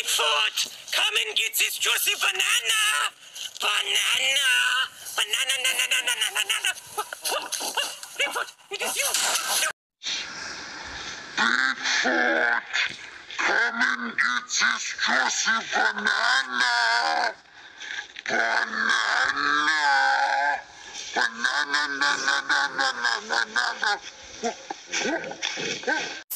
Bigfoot, come and get this juicy banana! Banana! Banana, banana. Bigfoot, it is you! Bigfoot, come and get this juicy banana! Banana! Banana, banana, banana, banana.